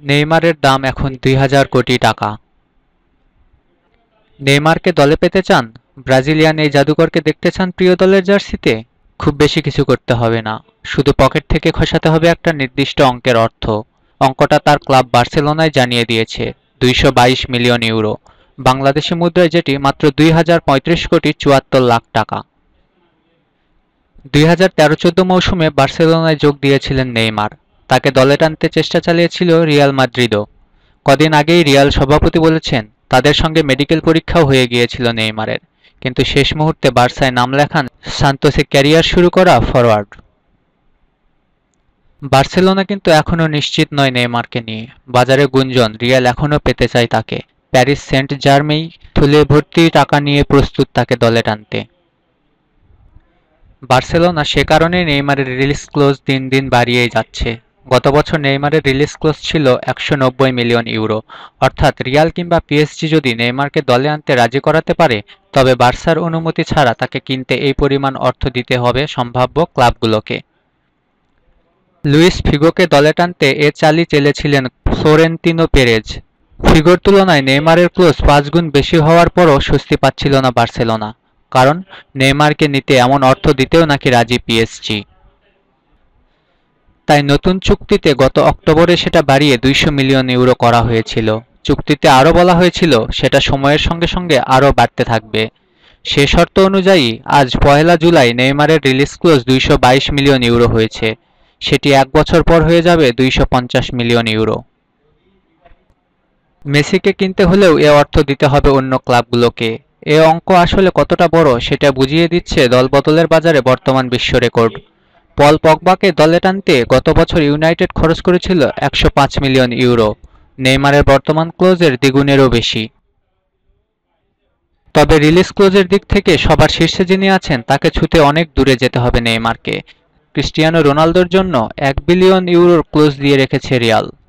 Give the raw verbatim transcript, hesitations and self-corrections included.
নেইমারের দাম এখন দুই হাজার কোটি টাকা। নেইমারকে দলে পেতে চান? ব্রাজিলিয়ান এই জাদুকরকে দেখতে চান প্রিয় দলের জার্সিতে? খুব বেশি কিছু করতে হবে না, শুধু পকেট থেকে খসাতে হবে একটা নির্দিষ্ট অঙ্কের অর্থ। অঙ্কটা তার ক্লাব বার্সেলোনায় জানিয়ে দিয়েছে, দুইশো বাইশ মিলিয়ন ইউরো, বাংলাদেশি মুদ্রায় যেটি মাত্র দুই হাজার পঁয়ত্রিশ কোটি চুয়াত্তর লাখ টাকা। দুই হাজার তেরো চোদ্দ মৌসুমে বার্সেলোনায় যোগ দিয়েছিলেন নেইমার। তাকে দলে টানতে চেষ্টা চালিয়েছিল রিয়াল মাদ্রিদও। কদিন আগেই রিয়াল সভাপতি বলেছেন, তাদের সঙ্গে মেডিকেল পরীক্ষাও হয়ে গিয়েছিল নেইমারের, কিন্তু শেষ মুহূর্তে বার্সায় নাম লেখান সান্তোসে ক্যারিয়ার শুরু করা ফরোয়ার্ড। বার্সেলোনা কিন্তু এখনও নিশ্চিত নয় নেইমারকে নিয়ে। বাজারে গুঞ্জন, রিয়াল এখনও পেতে চায় তাকে। প্যারিস সেন্ট জার্মেই থুলে ভর্তি টাকা নিয়ে প্রস্তুত তাকে দলে টানতে। বার্সেলোনা সে কারণে নেইমারের রিলিজ ক্লোজ দিন দিন বাড়িয়েই যাচ্ছে। গত বছর নেইমারের রিলিজ ক্লোজ ছিল একশো নব্বই মিলিয়ন ইউরো। অর্থাৎ রিয়াল কিংবা পিএসজি যদি নেইমারকে দলে আনতে রাজি করাতে পারে, তবে বার্সার অনুমতি ছাড়া তাকে কিনতে এই পরিমাণ অর্থ দিতে হবে সম্ভাব্য ক্লাবগুলোকে। লুইস ফিগোকে দলে টানতে এ চালই চেলেছিলেন ফ্লোরেন্তিনো পেরেজ। ফিগোর তুলনায় নেইমারের ক্লোজ পাঁচ গুণ বেশি হওয়ার পরও স্বস্তি পাচ্ছিল না বার্সেলোনা, কারণ নেইমারকে নিতে এমন অর্থ দিতেও নাকি রাজি পিএসজি। তাই নতুন চুক্তিতে গত অক্টোবরে সেটা বাড়িয়ে দুইশো মিলিয়ন ইউরো করা হয়েছিল। চুক্তিতে আরও বলা হয়েছিল সেটা সময়ের সঙ্গে সঙ্গে আরও বাড়তে থাকবে। সে শর্ত অনুযায়ী আজ পহেলা জুলাই নেইমারের রিলিজ ক্লোজ দুইশো বাইশ মিলিয়ন ইউরো হয়েছে। সেটি এক বছর পর হয়ে যাবে দুইশো পঞ্চাশ মিলিয়ন ইউরো। মেসিকে কিনতে হলেও এ অর্থ দিতে হবে অন্য ক্লাবগুলোকে। এ অঙ্ক আসলে কতটা বড় সেটা বুঝিয়ে দিচ্ছে দলবদলের বাজারে বর্তমান বিশ্ব রেকর্ড। পল পগবাকে দলে টানতে গত বছর ইউনাইটেড খরচ করেছিল একশো পাঁচ মিলিয়ন ইউরো, নেইমারের বর্তমান ক্লোজের দ্বিগুণেরও বেশি। তবে রিলিজ ক্লোজের দিক থেকে সবার শীর্ষে যিনি আছেন তাকে ছুঁতে অনেক দূরে যেতে হবে নেইমারকে। ক্রিস্টিয়ানো রোনালদোর জন্য এক বিলিয়ন ইউরোর ক্লোজ দিয়ে রেখেছে রিয়াল।